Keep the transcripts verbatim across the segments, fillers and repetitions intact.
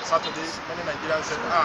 Saturday, many Nigerians said, ah,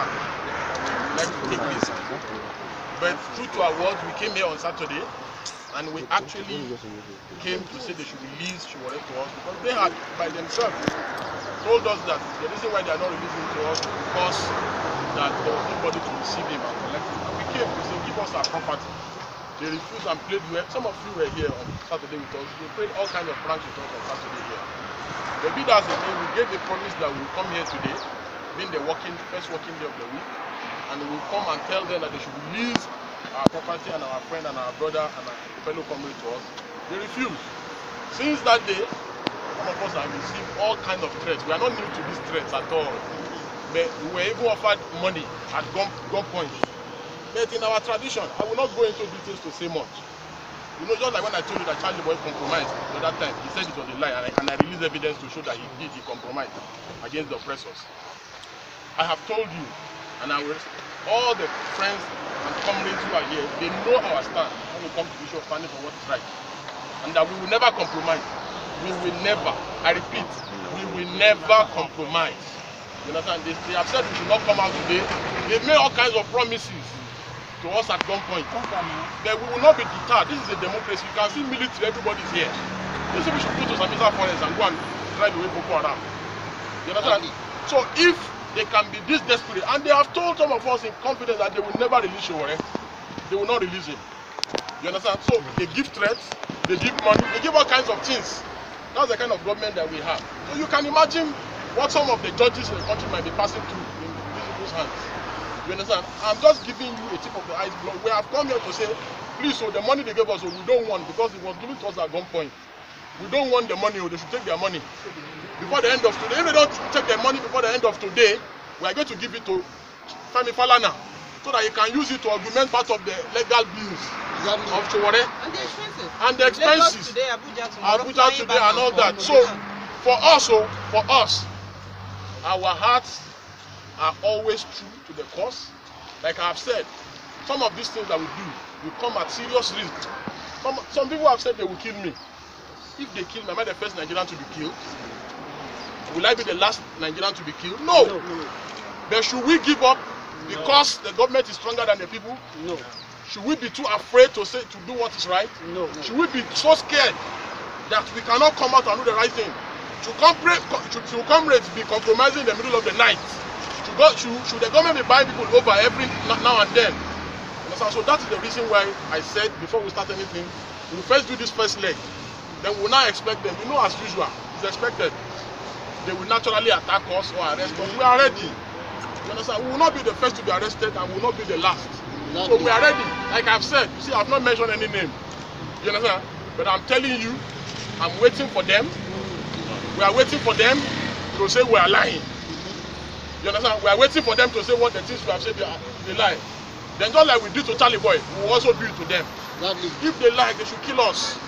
we like to take this. But true to our words, we came here on Saturday and we actually came to say they should release Sowore to us because they had, by themselves, told us that the reason why they are not releasing to us is because that there was nobody to receive him and collect him. And we came to say, give us our property. They refused and played well. Some of you were here on Saturday with us. They played all kinds of pranks with us on Saturday here. The leaders again, we gave the promise that we will come here today, being the working, first working day of the week, and we will come and tell them that they should release our property and our friend and our brother and our fellow comrade to us. They refused. Since that day, some of us have received all kinds of threats. We are not new to these threats at all. But we were even offered money at gun gunpoint. But in our tradition, I will not go into details to say much. You know, just like when I told you that Charlie Boy compromised at that time, he said it was a lie, and I, and I released evidence to show that he did, he compromised against the oppressors. I have told you, and I will, all the friends and comrades who are here, they know our stand when we come to the issue of standing for what is right. And that we will never compromise. We will never, I repeat, we will never compromise. You understand? They, they have said we should not come out today. They made all kinds of promises to us at gunpoint. But we will not be deterred. This is a democracy. You can see military, everybody's here. This is we should go to Sambisa Forest and go and drive away Boko Haram. You understand? So if they can be this desperate, and they have told some of us in confidence that they will never release Sowore, they will not release him. You understand? So they give threats, they give money, they give all kinds of things. That's the kind of government that we have. So you can imagine what some of the judges in the country might be passing through in these people's hands. You understand? I'm just giving you a tip of the iceberg. We have come here to say, please, so the money they gave us, so we don't want, because it was given to us at gunpoint. We don't want the money, or they should take their money before the end of today. If they don't take their money before the end of today, we are going to give it to Femi Falana so that he can use it to augment part of the legal bills exactly. of Sowore. And the expenses. And the expenses. Today, Abuja, tomorrow, Abuja today and all that. So, for us, so, for us, our hearts are always true to the cause. Like I have said, some of these things that we do will come at serious risk. Some, some people have said they will kill me. If they kill me, am I the first Nigerian to be killed? Will I be the last Nigerian to be killed? No. no, no. But should we give up because no. the government is stronger than the people? No. Should we be too afraid to say to do what is right? No. no. Should we be so scared that we cannot come out and do the right thing? Should comrades, should, should comrades be compromising in the middle of the night? Should, God, should, should the government be buying people over every now and then? So that is the reason why I said before we start anything, we will first do this first leg. Then we will now expect them. You know, as usual, it's expected. They will naturally attack us or arrest us. We are ready. You understand? We will not be the first to be arrested and we will not be the last. Not so we are ready. Like I've said, you see, I've not mentioned any name. You understand? But I'm telling you, I'm waiting for them. We are waiting for them to say we are lying. You understand? We are waiting for them to say what the things we have said they lie. Then just like we did to Charlie Boy, we will also do it to them. Exactly. If they lie, they should kill us.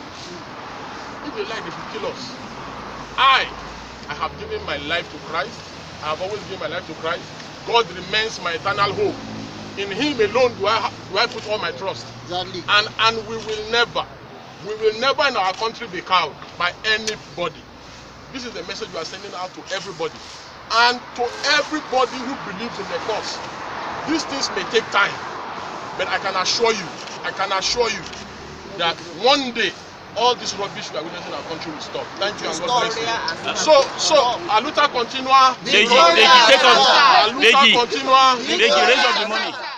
If they lie, they should kill us. I, I have given my life to Christ. I have always given my life to Christ. God remains my eternal hope. In Him alone do I, do I put all my trust. Exactly. And, and we will never, we will never in our country be cowed by anybody. This is the message we are sending out to everybody. And to everybody who believes in the cause. These things may take time. But I can assure you, I can assure you that one day all this rubbish we are witnessing in our country will stop. Thank you and God bless you. So, so, Aluta continua. Deji, Deji, take on. Aluta continua. Deji, raise up the money.